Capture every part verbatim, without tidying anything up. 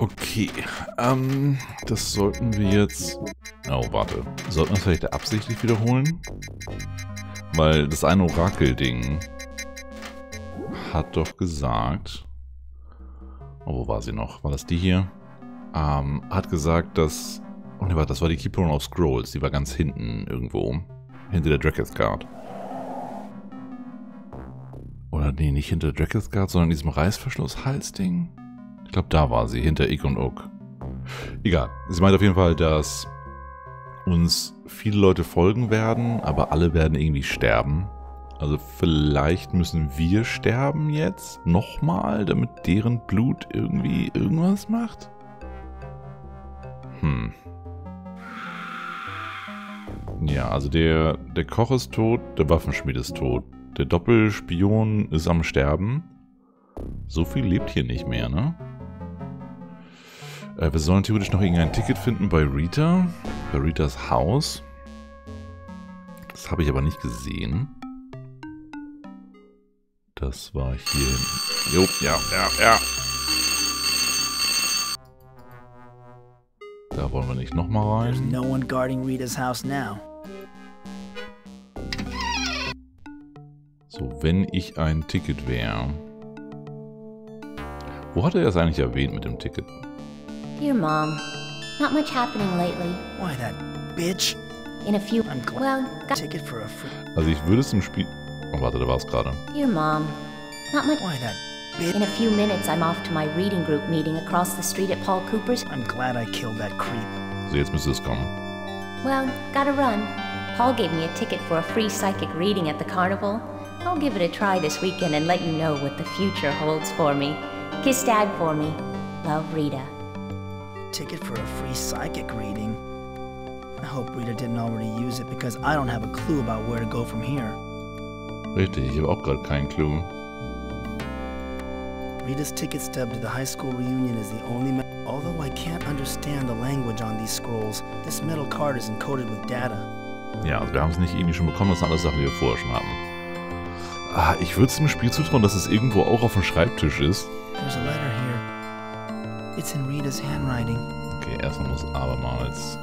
Okay, ähm, das sollten wir jetzt... Oh, warte. Sollten wir das vielleicht absichtlich wiederholen? Weil das eine Orakel-Ding hat doch gesagt... Oh, wo war sie noch? War das die hier? Ähm, hat gesagt, dass... Oh ne, warte, das war die Keeperin of Scrolls. Die war ganz hinten irgendwo. Hinter der Dracith Guard. Oder nee, nicht hinter der Dracith Guard, sondern in diesem Reißverschluss-Hals-Ding. Ich glaube, da war sie, hinter Ick und Uck. Egal. Sie meint auf jeden Fall, dass uns viele Leute folgen werden, aber alle werden irgendwie sterben. Also vielleicht müssen wir sterben jetzt nochmal, damit deren Blut irgendwie irgendwas macht? Hm. Ja, also der, der Koch ist tot, der Waffenschmied ist tot. Der Doppelspion ist am Sterben. So viel lebt hier nicht mehr, ne? Äh, wir sollen theoretisch noch irgendein Ticket finden bei Rita. Bei Ritas Haus. Das habe ich aber nicht gesehen. Das war hier hinten. Jo, ja, ja, ja. Da wollen wir nicht nochmal rein. There's no one guarding Rita's house now. So, wenn ich ein Ticket wäre. Wo hat er das eigentlich erwähnt mit dem Ticket? Dear Mom, not much happening lately. Why, that bitch? In a few... I'm glad. Well, got... Ticket for a free... Also ich würde es im Spiel... Oh, warte, da war es gerade. Dear Mom, not much... Why, that bitch? In a few minutes, I'm off to my reading group meeting across the street at Paul Cooper's. I'm glad I killed that creep. So, jetzt müsste es kommen. Well, gotta run. Paul gave me a ticket for a free psychic reading at the carnival. I'll give it a try this weekend and let you know what the future holds for me. Kiss Dad for me. Love, Rita. Ticket for a free psychic reading? I hope Rita didn't already use it because I don't have a clue about where to go from here. Richtig, ich habe auch gerade keinen Clou. Rita's ticket stub to the high school reunion is the only me although I can't understand the language on these scrolls, this metal card is encoded with data. Ja, also wir haben es nicht irgendwie schon bekommen, das sind alles Sachen, die wir vorher schon hatten. Ah, ich würde es dem Spiel zutrauen, dass es irgendwo auch auf dem Schreibtisch ist. There's a letter here. It's in Rita's handwriting. Okay, erstmal muss abermals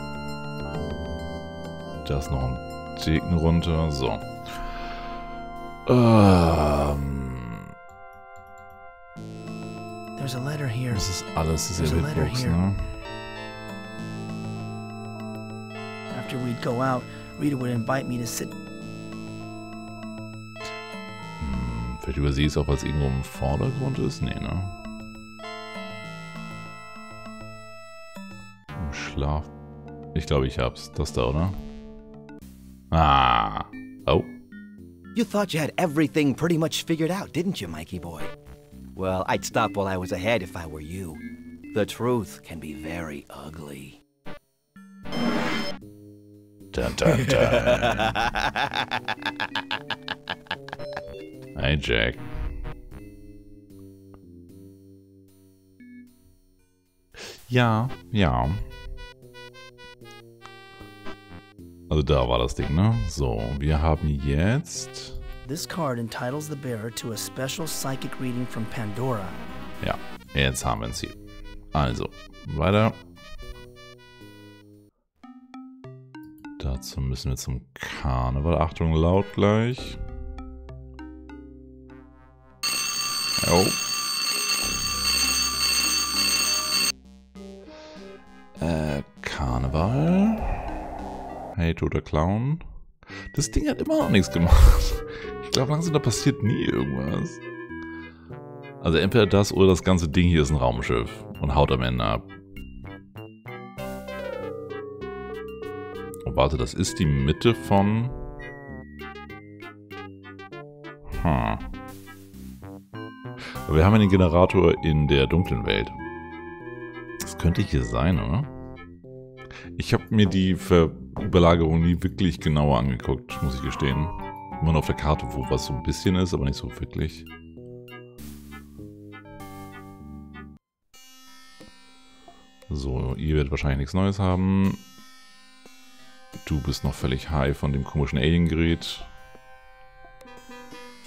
das noch ein Ticken runter. So. Ähm. There's a letter here. Das ist alles, das ist There's ja a letter Hitbox, here. ne? After we'd go out, Rita would invite me to sit. Hm, vielleicht übersehe ich es auch, weil es irgendwo im Vordergrund ist? Nee, ne? Im Schlaf. Ich glaube, ich hab's. Das da, oder? Ah. Oh. You thought you had everything pretty much figured out, didn't you, Mikey boy? Well, I'd stop while I was ahead if I were you. The truth can be very ugly. Dun, dun, dun. Hey, Jack. Ja, ja. Also da war das Ding, ne? So, wir haben jetzt... This card entitles the bearer to a special psychic reading from Pandora. Ja, jetzt haben wir ein Ziel. Also, weiter. Dazu müssen wir zum Karneval. Achtung, laut gleich. Oh. Äh, Karneval. Hey, toter Clown. Das Ding hat immer noch nichts gemacht. Ich glaube langsam, da passiert nie irgendwas. Also entweder das oder das ganze Ding hier ist ein Raumschiff und haut am Ende ab. Oh, warte, das ist die Mitte von... Hm. Aber wir haben ja den Generator in der dunklen Welt. Das könnte hier sein, oder? Ich habe mir die Überlagerung nie wirklich genauer angeguckt, muss ich gestehen. Immer nur auf der Karte, wo was so ein bisschen ist, aber nicht so wirklich. So, ihr werdet wahrscheinlich nichts Neues haben. Du bist noch völlig high von dem komischen Alien-Gerät.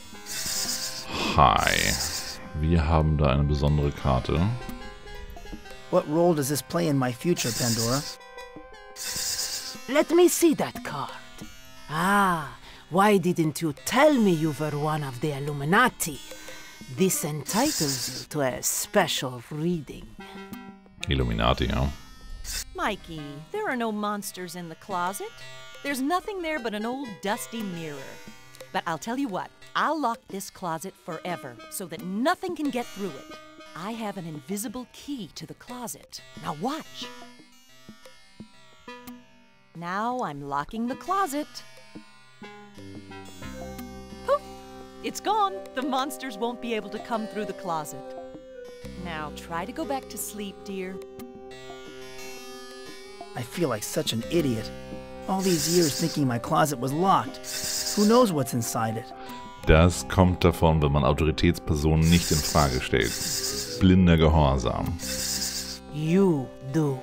Hi. Wir haben da eine besondere Karte. What role does this play in my future, Pandora? Let me see that card. Ah, why didn't you tell me you were one of the Illuminati? This entitles you to a special reading. Illuminati, ja. Mikey, there are no monsters in the closet. There's nothing there but an old dusty mirror. But I'll tell you what, I'll lock this closet forever so that nothing can get through it. I have an invisible key to the closet. Now watch. Now I'm locking the closet. Poof! It's gone. The monsters won't be able to come through the closet. Now try to go back to sleep, dear. I feel like such an idiot. All these years thinking my closet was locked. Who knows what's inside it? Das kommt davon, wenn man Autoritätspersonen nicht in Frage stellt. Blinder Gehorsam. You do.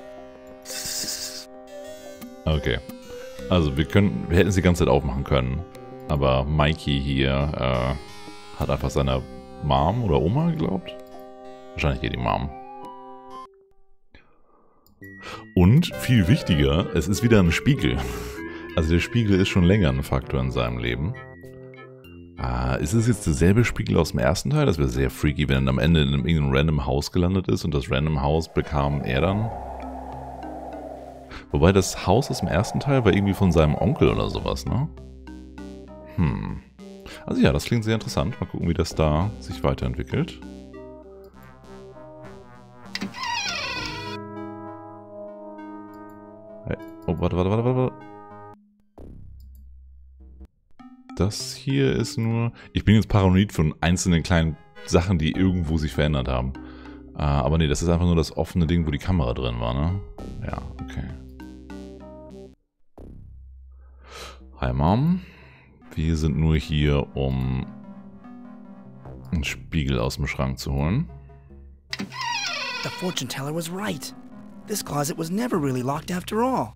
Okay. Also wir können, wir hätten es die ganze Zeit aufmachen können. Aber Mikey hier äh, hat einfach seiner Mom oder Oma geglaubt. Wahrscheinlich hier die Mom. Und viel wichtiger, es ist wieder ein Spiegel. Also der Spiegel ist schon länger ein Faktor in seinem Leben. Ah, ist es jetzt derselbe Spiegel aus dem ersten Teil? Das wäre sehr freaky, wenn er am Ende in einem irgendeinem random Haus gelandet ist und das random Haus bekam er dann. Wobei das Haus aus dem ersten Teil war irgendwie von seinem Onkel oder sowas, ne? Hm. Also ja, das klingt sehr interessant. Mal gucken, wie das da sich weiterentwickelt. Hey. Oh, warte, warte, warte, warte. Das hier ist nur... Ich bin jetzt paranoid von einzelnen kleinen Sachen, die irgendwo sich verändert haben. Uh, aber nee, das ist einfach nur das offene Ding, wo die Kamera drin war, ne? Ja, okay. Hi Mom. Wir sind nur hier, um einen Spiegel aus dem Schrank zu holen. The fortune teller was right. This closet was never really locked after all.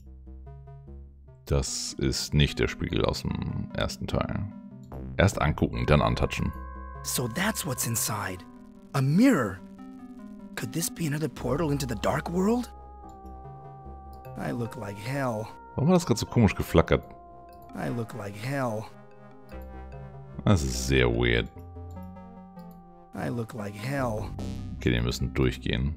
Das ist nicht der Spiegel aus dem ersten Teil. Erst angucken, dann antatschen. So that's what's inside. A mirror. Could this be another portal into the dark world? I look like hell. Warum hat das gerade so komisch geflackert? I look like hell. Das ist sehr weird. I look like hell. Okay, die müssen durchgehen.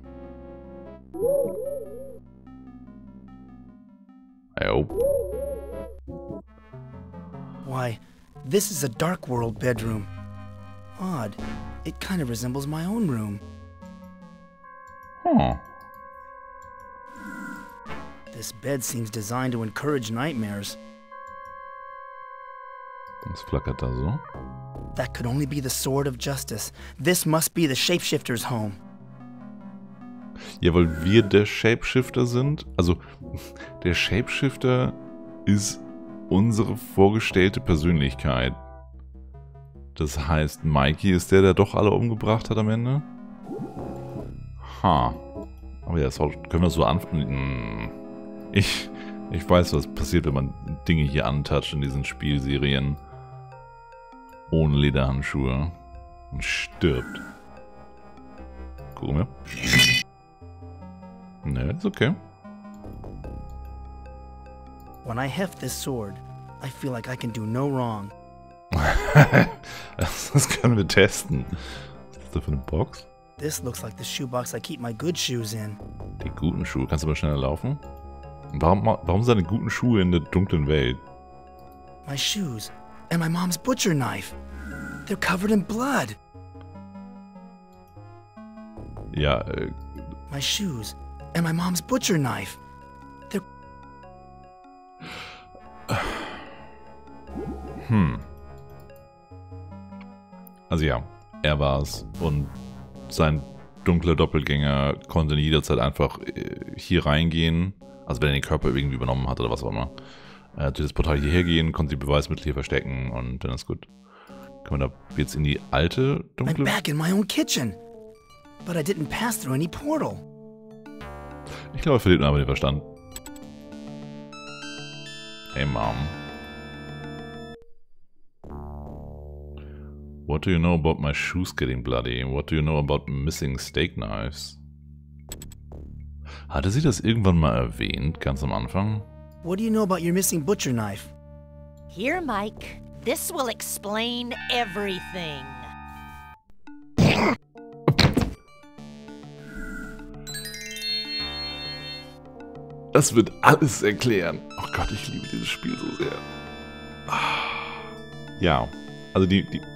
Jo. Why, this is a dark world bedroom. Odd. It kind of resembles my own room. Huh. This bed seems designed to encourage nightmares. Was flackert da so? That could only be the Sword of Justice. This must be the Shapeshifter's home. Ja, weil wir der Shapeshifter sind. Also, der Shapeshifter ist unsere vorgestellte Persönlichkeit. Das heißt, Mikey ist der, der doch alle umgebracht hat am Ende? Ha. Aber ja, das können wir das so anfangen. Ich, ich weiß, was passiert, wenn man Dinge hier antatscht in diesen Spielserien. Ohne Lederhandschuhe. Und stirbt. Gucken wir. Ne, ist okay. When I heft this sword, I feel like I can do no wrong. Das können wir testen. Was ist das für eine Box? This looks like the shoebox I keep my good shoes in. Die guten Schuhe. Kannst du mal schneller laufen? Warum, warum sind deine guten Schuhe in der dunklen Welt? My shoes. And my mom's butcher knife. They're covered in blood. Ja, äh... My shoes. And my mom's butcher knife. They're... Hm. Also ja, er war's. Und sein dunkler Doppelgänger konnte jederzeit einfach äh, hier reingehen. Also wenn er den Körper irgendwie übernommen hat oder was auch immer. Äh, durch das Portal hierher gehen, konnte die Beweismittel hier verstecken und dann ist gut. Können wir da jetzt in die alte dunkle... I'm back in my own kitchen. But I didn't pass through any portal. Ich glaube, er verliert aber den Verstand. Hey, Mom. What do you know about my shoes getting bloody? What do you know about missing steak knives? Hatte sie das irgendwann mal erwähnt, ganz am Anfang? What do you know about your missing butcher knife? Here, Mike. This will explain everything. Das wird alles erklären. Oh Gott, ich liebe dieses Spiel so sehr. Ja, also die... die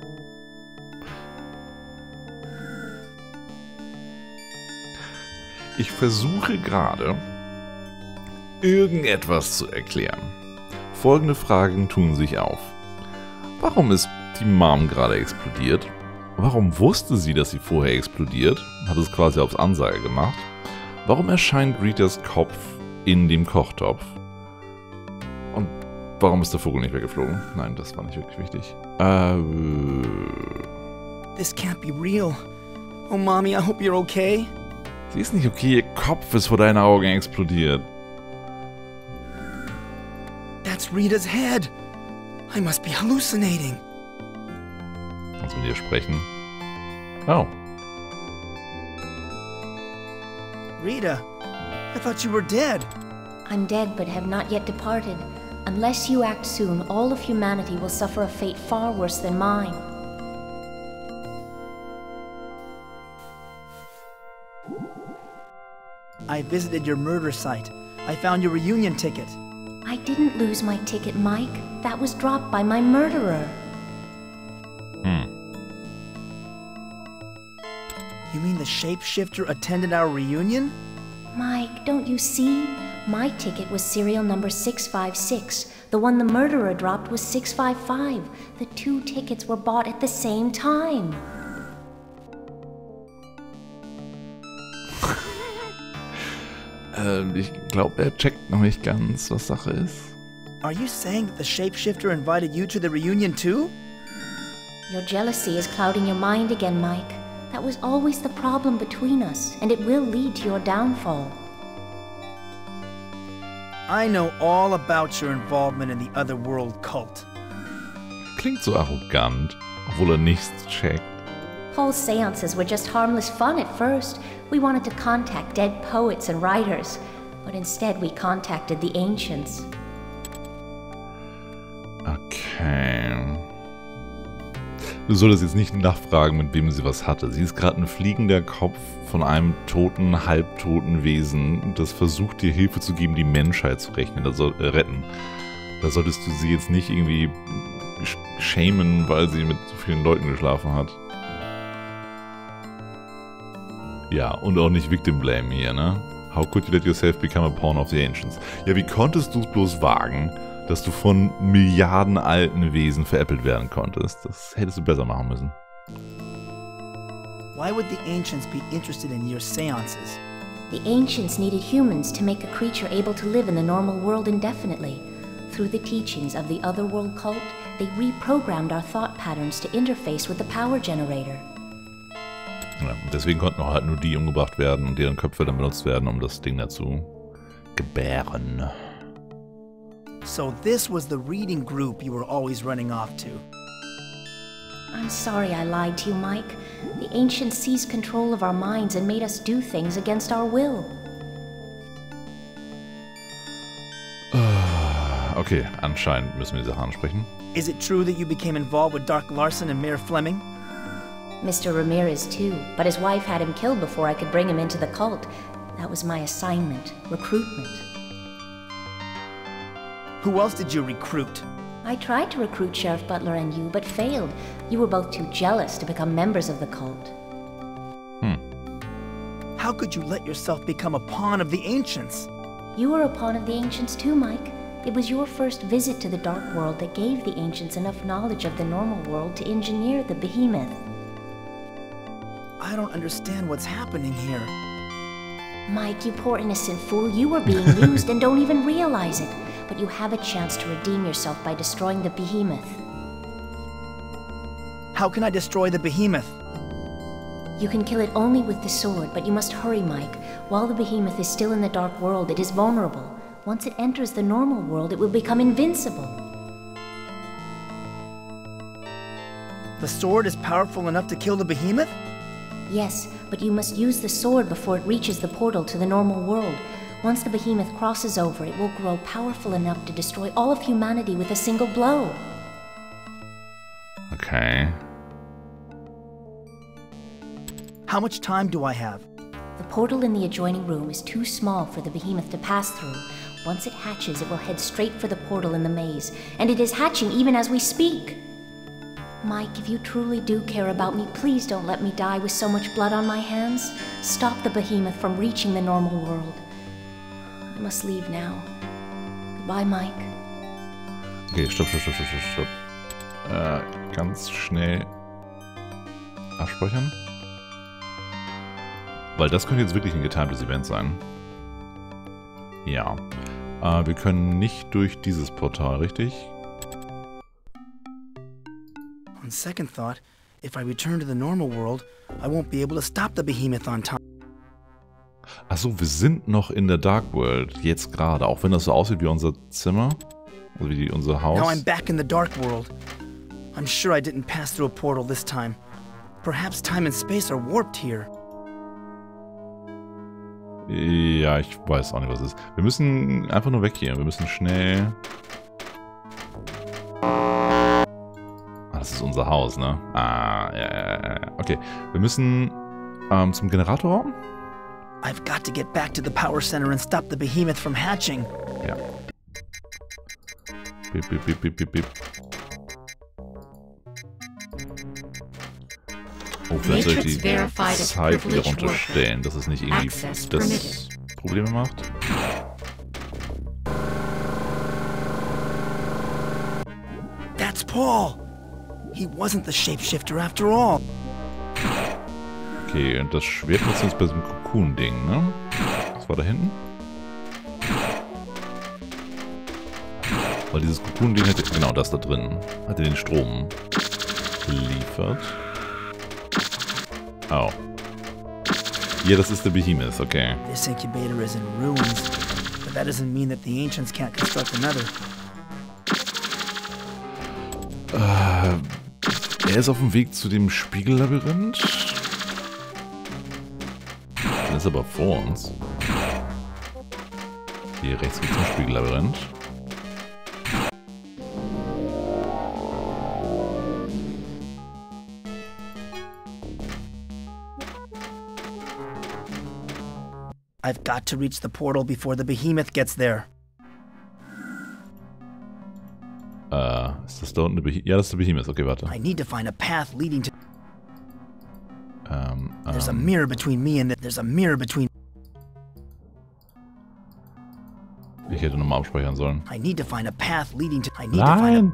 ich versuche gerade, irgendetwas zu erklären. Folgende Fragen tun sich auf. Warum ist die Mom gerade explodiert? Warum wusste sie, dass sie vorher explodiert? Hat es quasi aufs Ansage gemacht. Warum erscheint Ritas Kopf in dem Kochtopf? Und warum ist der Vogel nicht weggeflogen? Nein, das war nicht wirklich wichtig. Äh... This can't be real. Oh, Mommy, I hope you're okay. Sie ist nicht okay, ihr Kopf ist vor deinen Augen explodiert. That's Rita's head. I must be hallucinating. Kannst du mit ihr sprechen? Oh. Rita, I thought you were dead. I'm dead but have not yet departed. Unless you act soon, all of humanity will suffer a fate far worse than mine. I visited your murder site. I found your reunion ticket. I didn't lose my ticket, Mike. That was dropped by my murderer. Hm. You mean the shapeshifter attended our reunion? Mike, don't you see? My ticket was serial number six five six. The one the murderer dropped was six five five. The two tickets were bought at the same time. ähm, ich glaube, er checkt noch nicht ganz, was Sache ist. Are you saying that the shapeshifter invited you to the reunion too? Your jealousy is clouding your mind again, Mike. That was always the problem between us, and it will lead to your downfall. I know all about your involvement in the Otherworld cult. Klingt so arrogant, obwohl er nichts checkt. Paul's seances were just harmless fun at first. We wanted to contact dead poets and writers, but instead we contacted the Ancients. Okay. Du solltest jetzt nicht nachfragen, mit wem sie was hatte. Sie ist gerade ein fliegender Kopf von einem toten, halbtoten Wesen, das versucht, dir Hilfe zu geben, die Menschheit zu rechnen, also, äh, retten. Da solltest du sie jetzt nicht irgendwie sch schämen, weil sie mit so vielen Leuten geschlafen hat. Ja, und auch nicht Victim Blame hier, ne? How could you let yourself become a pawn of the Ancients? Ja, wie konntest du es bloß wagen, dass du von Milliarden alten Wesen veräppelt werden konntest? Das hättest du besser machen müssen. Why would the Ancients be interested in your seances? The Ancients needed humans to make a creature able to live in the normal world indefinitely. Through the teachings of the Otherworld cult, they reprogrammed our thought patterns to interface with the power generator. Ja, deswegen konnten auch halt nur die umgebracht werden und deren Köpfe dann benutzt werden, um das Ding dazu gebären. So this was the reading group you were always running off to. I'm sorry I lied to you, Mike. The Ancients seized control of our minds and made us do things against our will. Okay, anscheinend müssen wir die Sache ansprechen. Is it true that you became involved with Dark Larson and Mayor Fleming? Mister Ramirez too, but his wife had him killed before I could bring him into the cult. That was my assignment, recruitment. Who else did you recruit? I tried to recruit Sheriff Butler and you, but failed. You were both too jealous to become members of the cult. Hmm. How could you let yourself become a pawn of the Ancients? You were a pawn of the Ancients too, Mike. It was your first visit to the Dark World that gave the Ancients enough knowledge of the normal world to engineer the Behemoth. I don't understand what's happening here. Mike, you poor innocent fool, you were being used and don't even realize it. But you have a chance to redeem yourself by destroying the Behemoth. How can I destroy the Behemoth? You can kill it only with the sword, but you must hurry, Mike. While the Behemoth is still in the Dark World, it is vulnerable. Once it enters the normal world, it will become invincible. The sword is powerful enough to kill the Behemoth? Yes, but you must use the sword before it reaches the portal to the normal world. Once the behemoth crosses over, it will grow powerful enough to destroy all of humanity with a single blow. Okay. How much time do I have? The portal in the adjoining room is too small for the behemoth to pass through. Once it hatches, it will head straight for the portal in the maze, and it is hatching even as we speak. Mike, if you truly do care about me, please don't let me die with so much blood on my hands. Stop the behemoth from reaching the normal world. I must leave now. Goodbye, Mike. Okay, stopp, stopp, stopp, stopp, stopp. Äh, ganz schnell abspeichern. Weil das könnte jetzt wirklich ein getimtes Event sein. Ja. Äh, wir können nicht durch dieses Portal, richtig? On second thought, if I return to the normal world, I won't be able to stop the behemoth on time. Achso, wir sind noch in der Dark World, jetzt gerade, auch wenn das so aussieht wie unser Zimmer, also wie die, unser Haus. Now I'm back in the dark world. I'm sure I didn't pass through a portal this time. Perhaps time and space are warped here. Ja, ich weiß auch nicht, was es ist. Wir müssen einfach nur weg hier. Wir müssen schnell... Ah, das ist unser Haus, ne? Ah, ja, ja, ja. Okay, wir müssen ähm, zum Generatorraum. I've got to get back to the power center and stop the behemoth from hatching. Ja. Bip, bip, bip, bip, bip, bip. Oh, vielleicht soll ich die Zeit wieder runterstellen, dass es nicht irgendwie das Probleme macht. That's Paul. He wasn't the shapeshifter after all. Okay, und das Schwert ist jetzt bei diesem Cocoon-Ding, ne? Das war da hinten. Weil dieses Cocoon-Ding hätte, genau das da drin, hatte den Strom geliefert. Oh. Ja, das ist der Behemoth, okay. This incubator is in ruins, but that doesn't mean that the ancients can't construct another. Äh, er ist auf dem Weg zu dem Spiegellabyrinth. Er ist aber vor uns. Hier rechts geht zum Spiegellabyrinth. I've got to reach the portal before the behemoth gets there. Äh, ist das da unten der Behemoth? Ja, das ist der Behemoth. Okay, warte. I need to find a path leading to... Ähm, There's a ähm. mirror between me and the... There's a mirror between... Ich hätte nochmal abspeichern sollen. I need to find a path leading to... I need to find a... Nein!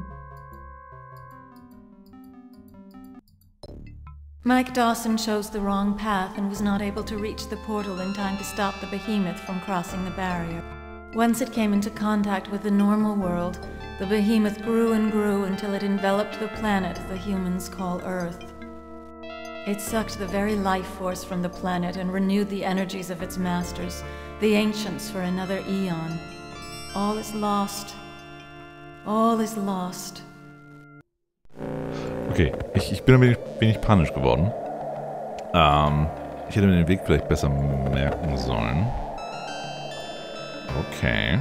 Mike Dawson chose the wrong path and was not able to reach the portal in time to stop the behemoth from crossing the barrier. Once it came into contact with the normal world, the behemoth grew and grew until it enveloped the planet the humans call Earth. It sucked the very life force from the planet and renewed the energies of its masters, the ancients, for another eon. All is lost. All is lost. Okay, ich, ich bin ein wenig, wenig panisch geworden. Ähm, ich hätte mir den Weg vielleicht besser merken sollen. Okay.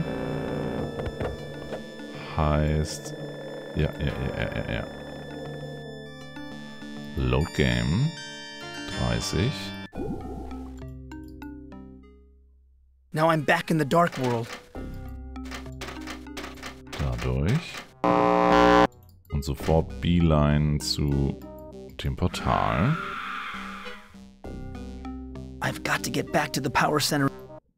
Heißt... Ja, ja, ja, ja, ja, ja. Load Game. dreißig. Now I'm back in the dark world. Dadurch. Und sofort Beeline zu dem Portal. I've got to get back to the power center.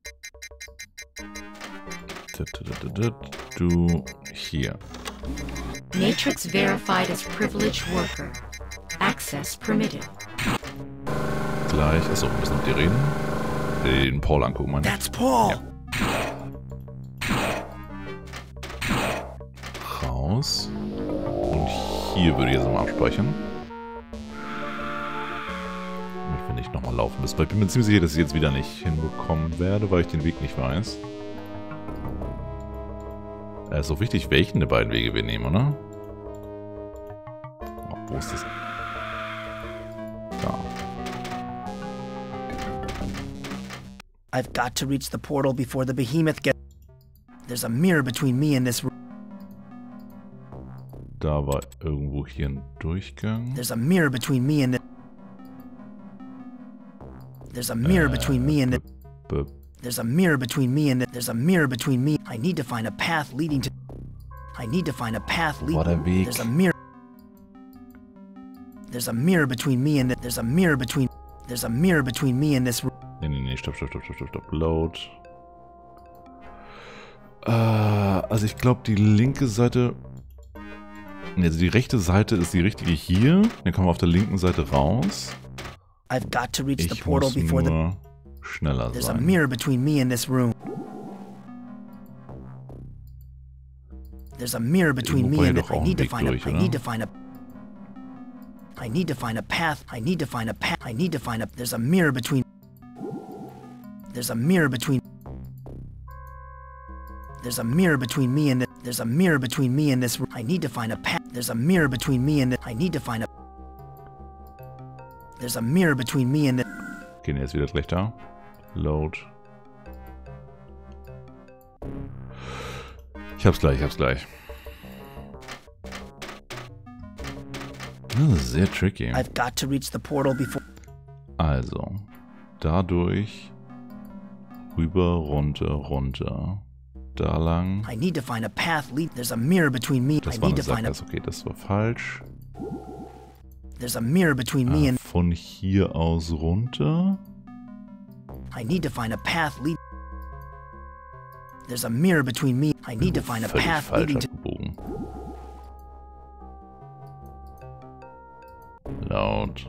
Du hier. Matrix verified as privileged worker. Access permitted. Gleich. Achso, wir müssen mit dir reden. Den Paul angucken, meine ich. That's Paul. Ja. Raus. Und hier würde ich jetzt mal abspeichern. Ich will nicht nochmal laufen müssen, weil ich bin mir ziemlich sicher, dass ich jetzt wieder nicht hinbekommen werde, weil ich den Weg nicht weiß. Es ist auch wichtig, welchen der beiden Wege wir nehmen, oder? Oh, wo ist das? Da. I've got to reach the portal before the behemoth gets... There's a mirror between me and this room. Da war irgendwo hier ein Durchgang. There's a mirror between me and the... There's a mirror Äh, between me and the... b- There's a mirror between me and the... There's a mirror between me... I need to find a path leading to... I need to find a path leading... War der Weg. There's a mirror... There's a mirror between me and the... There's a mirror between... There's a mirror between me and this room. Nee, nee, nee, stopp, stopp, stopp, stopp, stopp, stopp. Load. Äh, also ich glaube, die linke Seite... Nee, also die rechte Seite ist die richtige hier. Dann kommen wir auf der linken Seite raus. I've got to reach the Ich portal muss before the... nur schneller There's a sein. mirror between me and this room. There's a mirror between Irgendwo me war and hier the... doch I auch need ein to Weg find a... durch, I oder? need to find a... I need to find a path. I need to find a path. I need to find a... There's a mirror between... There's a mirror between... There's a mirror between me and the... There's a mirror between me and this... I need to find a path. There's a mirror between me and the... I need to find a... There's a mirror between me and the... Gehen jetzt wieder gleich da. Load. Ich hab's gleich, ich hab's gleich. Das ist sehr tricky. I've got to reach the portal before... Also, dadurch rüber, runter, runter. Da lang. I need to find a path lead... There's a mirror between me... I Das war need eine to find a... Sackgasse. Okay, das war falsch. There's a mirror between me Ah, and... von hier aus runter. I need to find a path lead... There's a mirror between me... I need to find a Völlig path falsch leading to... abgebogen. Laut.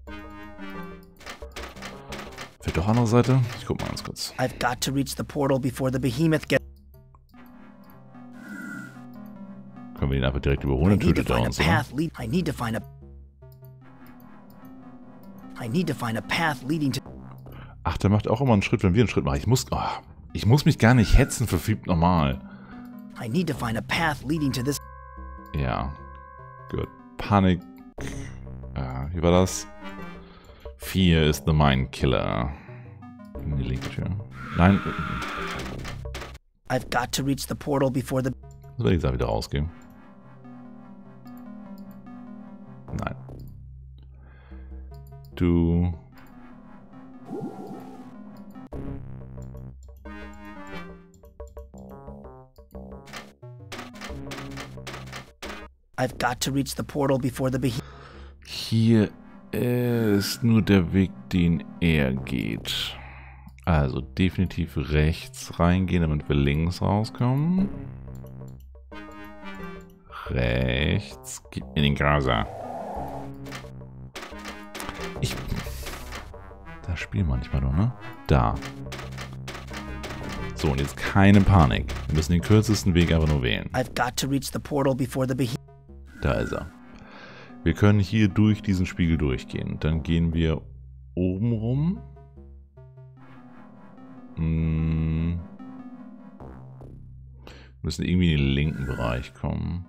Fehlt doch andere Seite? Ich guck mal ganz kurz. I've got to reach the portal before the behemoth gets... Können wir ihn einfach direkt I überholen? Dann need to tötet er find a uns, oder? path lead... I need to find a... I need to find a path leading to... Ach, der macht auch immer einen Schritt, wenn wir einen Schritt machen. Ich muss, oh, ich muss mich gar nicht hetzen, verfiebt normal. I need to find a path leading to this... Ja. Gut. Panik. Ja, wie war das? Fear is the mind killer. In die linke Tür. Nein. I've got to reach the portal before the... Das werde ich da wieder rausgehen. Nein. Du. I've got to reach the portal before the behemoth... Hier ist nur der Weg, den er geht. Also definitiv rechts reingehen, damit wir links rauskommen. Rechts. Gib mir den Gaser. Ich... Das Spiel manchmal doch, ne? Da. So, und jetzt keine Panik. Wir müssen den kürzesten Weg einfach nur wählen. I've got to reach the portal before the behemoth... Da ist er. Wir können hier durch diesen Spiegel durchgehen. Dann gehen wir oben rum. Hm. Müssen irgendwie in den linken Bereich kommen.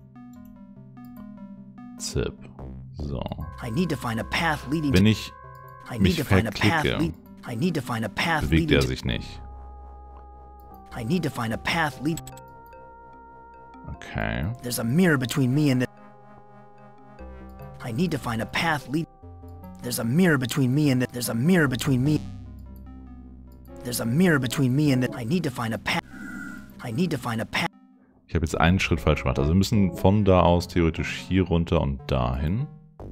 Zip. So. I need to find a path leading Wenn to... ich I mich need to find a path verklicke, lead... I need to find a path bewegt leading er to... sich nicht. I need to find a path lead... Okay. There's a mirror between me and the... I need to find a path lead... There's a mirror between me and the... There's a mirror between me... There's a mirror between me and the... I need to find a path... I need to find a path... Ich habe jetzt einen Schritt falsch gemacht. Also wir müssen von da aus theoretisch hier runter und dahin.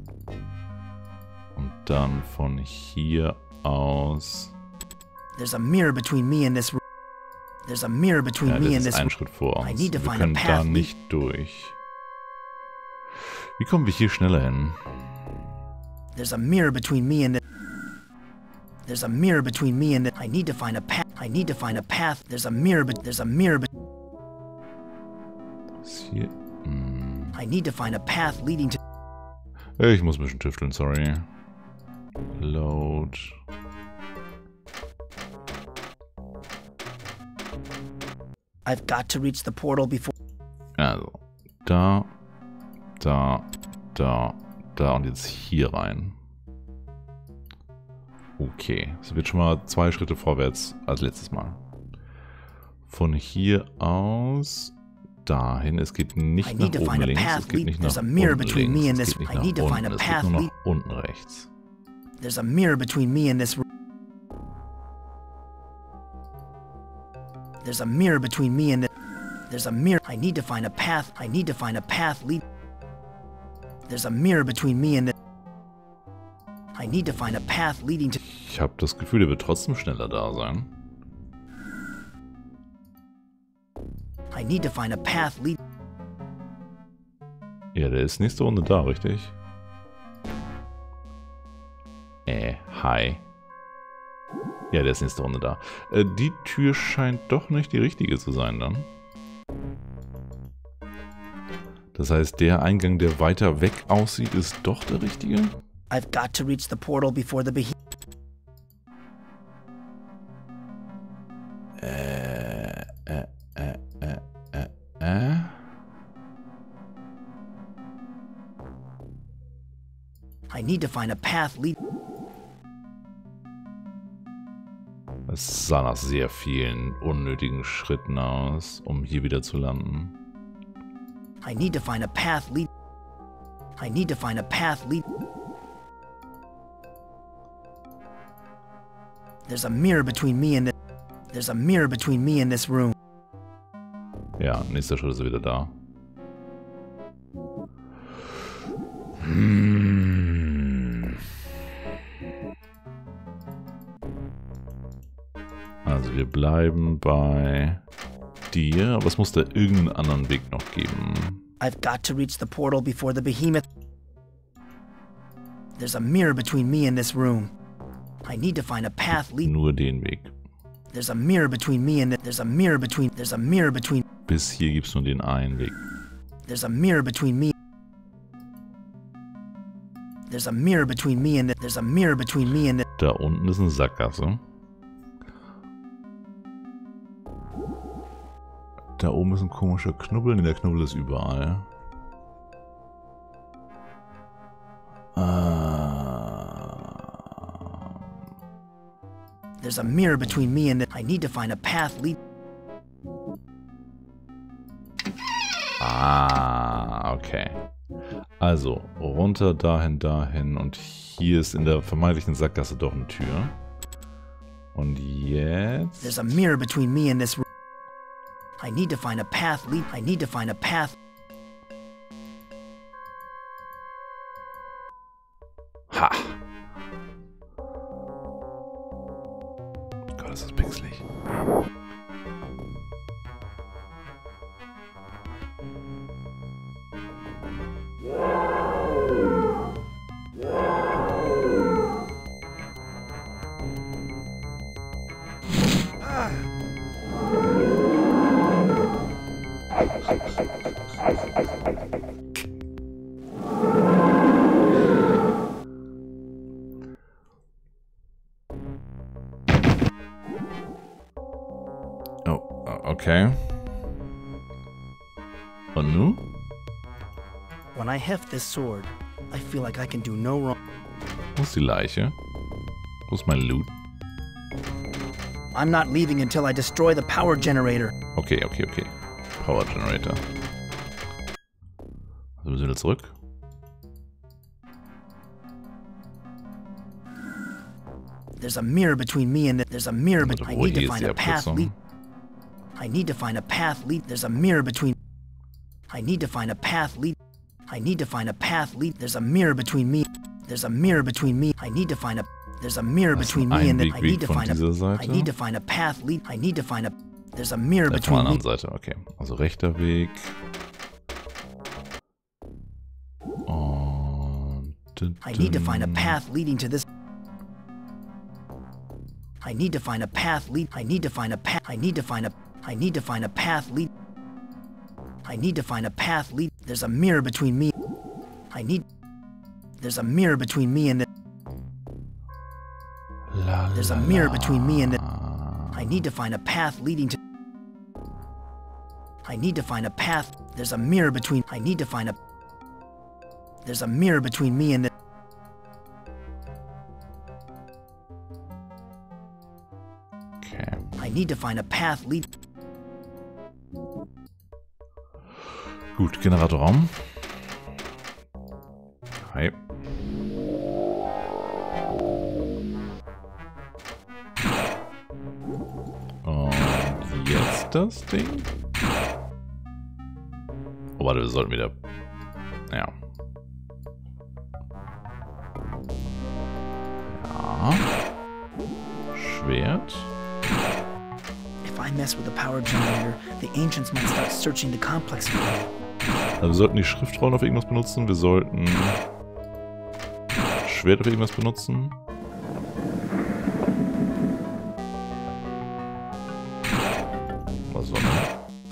Und dann von hier aus... There's a mirror between me and this... There's a mirror between Ja, me das and ist this... ein Schritt vor I uns. need to Wir find a können da path lead- nicht durch. Wie kommen wir hier schneller hin? There's a mirror between me and the... There's a mirror between me and the... I need to find a path... I need to find a path... There's a mirror but... There's a mirror but... Ist hier... Hm. I need to find a path leading to... Ich muss ein bisschen tüfteln, sorry. Load. I've got to reach the portal before... Also, da, da, da, da und jetzt hier rein. Oh, Okay, es wird schon mal zwei Schritte vorwärts als letztes Mal. Von hier aus dahin. Es geht nicht nach oben links, es geht nicht nach unten links, es geht nicht nach unten, es geht nur nach unten rechts. There's a mirror between me and this room. There's a mirror between me and the... There's a mirror. I need to find a path. I need to find a path lead. There's a mirror between me and the... I need to find a path leading to... Ich habe das Gefühl, der wird trotzdem schneller da sein. I need to find a path lead... Ja, der ist nächste Runde da, richtig? Äh, hi. Ja, der ist nächste Runde da. Äh, die Tür scheint doch nicht die richtige zu sein dann. Das heißt, der Eingang, der weiter weg aussieht, ist doch der richtige? I've got to reach the portal before the behemoth. Äh, äh, äh, äh, äh, äh. I need to find a path lead... Es sah nach sehr vielen unnötigen Schritten aus, um hier wieder zu landen. I need to find a path lead... I need to find a path lead... There's a mirror between me and the... There's a mirror between me and this room. Ja, nächster Schritt ist er wieder da. Hm. Also wir bleiben bei dir, aber es muss da irgendeinen anderen Weg noch geben. I've got to reach the portal before the behemoth. There's a mirror between me and this room. I need to find a path lead... Nur den Weg. There's a mirror between me and the... There's a mirror between... There's a mirror between... Bis hier gibt es nur den einen Weg. There's a mirror between me... There's a mirror between me and the... There's a mirror between me and the... Da unten ist eine Sackgasse. Da oben ist ein komischer Knubbel. Nee, der Knubbel ist überall. There's a mirror between me and the... I need to find a path lead... Ah, okay. Also, runter, dahin, dahin. Und hier ist in der vermeintlichen Sackgasse doch eine Tür. Und jetzt... There's a mirror between me and this room. I need to find a path lead... I need to find a path... Ha! Gott, ist das pixelig. Okay. Und nun? When I heft this sword, I feel like I can do no wrong. Wo ist die Leiche? Wo ist mein Loot? I'm not leaving until I destroy the power generator. Okay, okay, okay. Power Generator. Also müssen wir wieder zurück. There's a mirror between me and the... There's a mirror between... I Wo need to hier ist find die a path Abkürzung? lead... I need to find a path lead... There's a mirror between... I need to find a path lead... I need to find a path lead... There's a mirror between me... There's a mirror between me... I need to find a... There's a mirror Das ist between ein me and the... I Einwegweg need to von find a... dieser Seite. I need to find a path lead... I need to find a... There's a mirror Ja, von between der me... anderen Seite, okay. Also rechter Weg. Und... I need to find a path leading to this... I need to find a path lead... I need to find a path... I need to find a... I need to find a path lead... I need to find a path lead... There's a mirror between me... I need... There's a mirror between me and the... La, There's a la, mirror la. between me and the... I need to find a path leading to... I need to find a path... There's a mirror between... I need to find a... There's a mirror between me and the... Okay. I need to find a path lead. Gut, Generatorraum. Hi. Und jetzt das Ding. Oh, warte, wir sollten wieder... Ja. Ja. Schwert. If I mess with the power generator, the ancients might start searching the complex for me. Also wir sollten die Schriftrollen auf irgendwas benutzen. Wir sollten Schwert auf irgendwas benutzen. Was war das?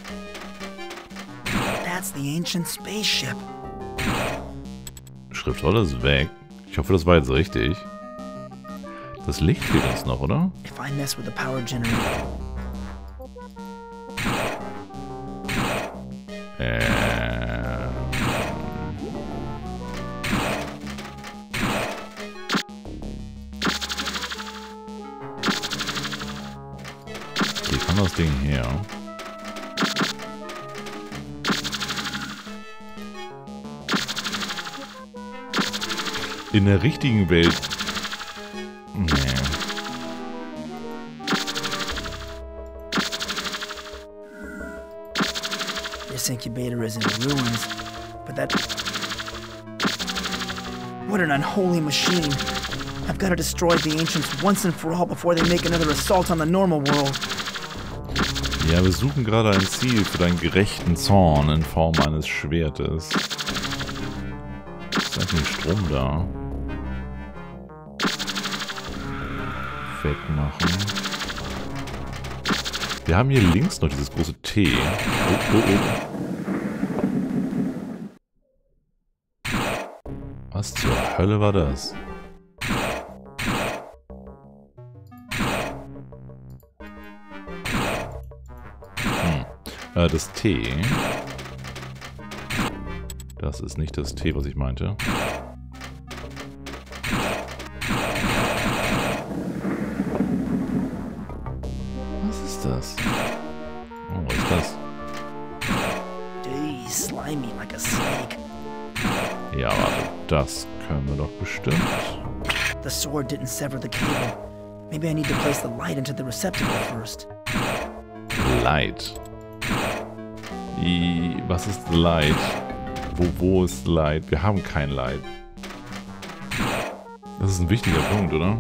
That's the ancient spaceship. Schriftrolle ist weg. Ich hoffe, das war jetzt richtig. Das Licht fehlt uns noch, oder? If I mess with the power generator. Ähm. Hier kann das Ding her. In der richtigen Welt. Nee. This incubator is in ruins, but that... What an unholy machine. I've got to destroy the ancients once and for all before they make another assault on the normal world. Ja, wir suchen gerade ein Ziel für deinen gerechten Zorn in Form eines Schwertes. Ist eigentlich Strom da? Wegmachen. Wir haben hier links noch dieses große T. Oh, oh, oh. Was zur Hölle war das? Hm. Äh, das T. Das ist nicht das T, was ich meinte. Was ist das? Oh, was ist das? Gee, slimy like a snake. Ja, warte. Das können wir doch bestimmt. The sword didn't sever the cable. Maybe I need to place the light into the receptacle first. Light. I, was ist Light? Wo, wo ist Light? Wir haben kein Light. Das ist ein wichtiger Punkt, oder?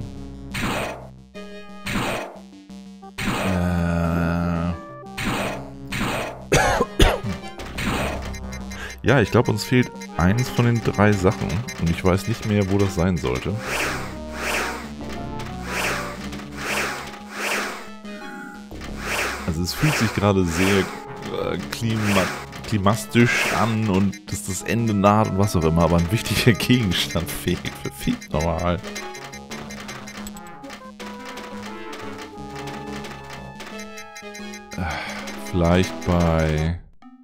Äh. Ja, ich glaube, uns fehlt eins von den drei Sachen. Und ich weiß nicht mehr, wo das sein sollte. Also es fühlt sich gerade sehr äh, klima klimastisch an und dass das Ende naht und was auch immer, aber ein wichtiger Gegenstand fehlt. Verdammt normal. Vielleicht bei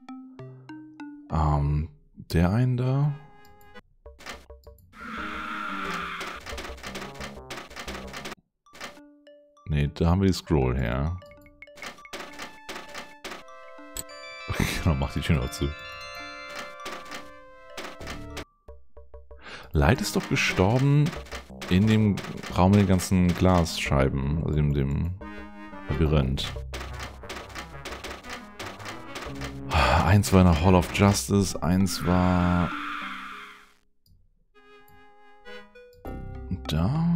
ähm, der einen da. Ne, da haben wir die Scroll her. Genau, mach die Tür noch zu. Light ist doch gestorben in dem Raum mit den ganzen Glasscheiben, also in dem Labyrinth. Eins war in der Hall of Justice, eins war da.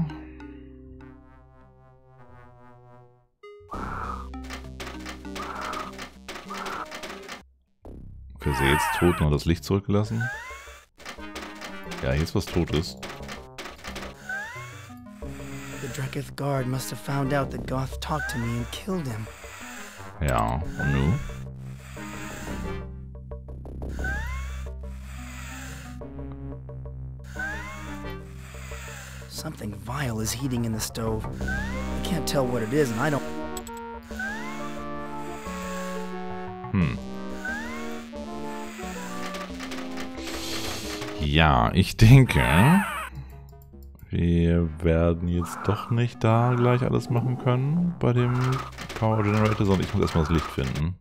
Okay, ist er jetzt tot und hat das Licht zurückgelassen? Ja, jetzt was tot ist. The Draketh guard must have found out that Goth talked to me and killed him. Ja, und nun? Something vile is heating in the stove. I can't tell what it is and I don't... Hm. Ja, ich denke, Wir werden jetzt doch nicht da gleich alles machen können bei dem Power Generator, sondern ich muss erstmal das Licht finden.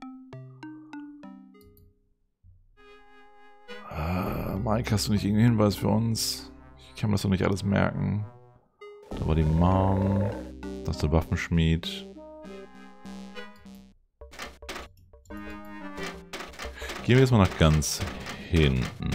Äh, Mike, hast du nicht irgendeinen Hinweis für uns? Ich kann mir das doch nicht alles merken. Da war die Mom, das ist der Waffenschmied. Gehen wir jetzt mal nach ganz hinten.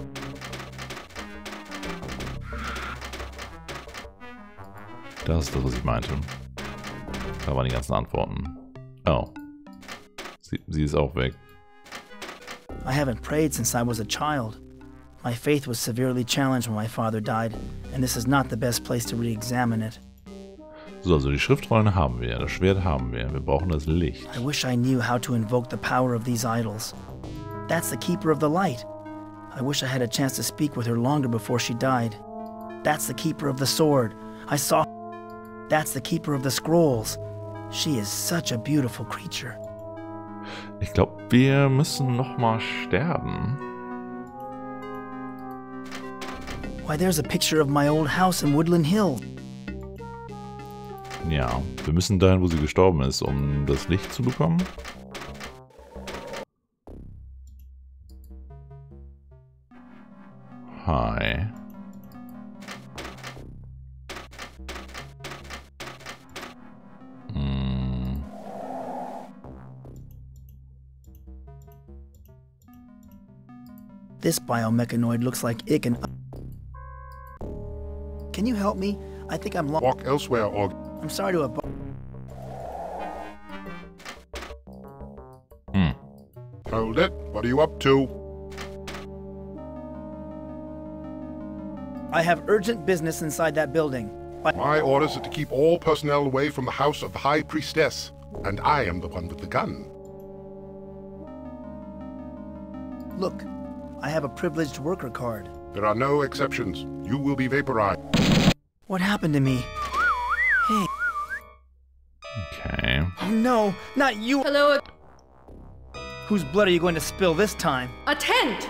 Das ist das, was ich meinte. Da waren die ganzen Antworten. Oh. Sie, sie ist auch weg. I haven't prayed since I was a child. My faith was severely challenged when my father died, and this is not the best place to re-examine it. So, also die Schriftrollen haben wir, das Schwert haben wir. Wir brauchen das Licht. I wish I knew how to invoke the power of these idols. That's the Keeper of the Light. I wish I had a chance to speak with her longer before she died. That's the Keeper of the Sword. I saw... That's the Keeper of the Scrolls. She is such a beautiful creature. Ich glaube, wir müssen nochmal sterben. Why, there's a picture of my old house in Woodland Hill. Ja, wir müssen dahin, wo sie gestorben ist, um das Licht zu bekommen. Hi. Hm. This biomechanoid looks like it can... Can you help me? I think I'm lost. Walk elsewhere, or... I'm sorry to have... Hm. Hold it. What are you up to? I have urgent business inside that building. I My orders are to keep all personnel away from the house of the High Priestess, and I am the one with the gun. Look, I have a privileged worker card. There are no exceptions. You will be vaporized. What happened to me? Hey. Okay. Oh no, not you! Hello, Whose blood are you going to spill this time? attend!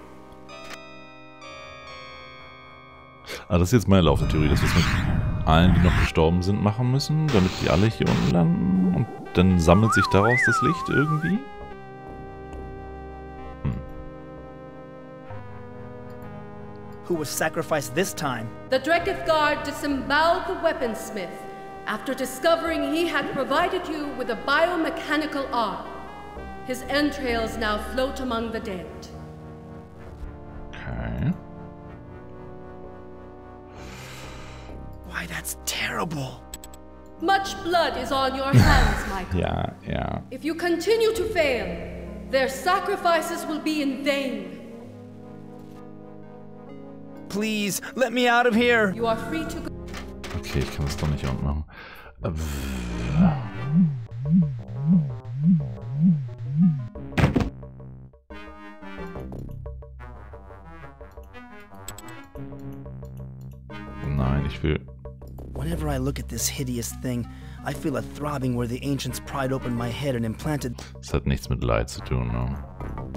Ah, das ist jetzt meine laufende Theorie, dass wir es mit allen, die noch gestorben sind, machen müssen, damit die alle hier unten landen. Und dann sammelt sich daraus das Licht irgendwie. Hm. Who was sacrificed this time? The Dreketh Guard disemboweled the weaponsmith after discovering he had provided you with a biomechanical arm. His entrails now float among the dead. Okay. Why, that's terrible. Much blood is on your hands, Michael. Ja, ja. If you continue to fail, their sacrifices will be in vain. Please, let me out of here. You are free to go. Okay, ich kann das doch nicht unten machen. Äh, Nein, ich will... Whenever I look at this hideous thing, I feel a throbbing where the ancients pried open my head and implanted... Das hat nichts mit Leid zu tun, ne?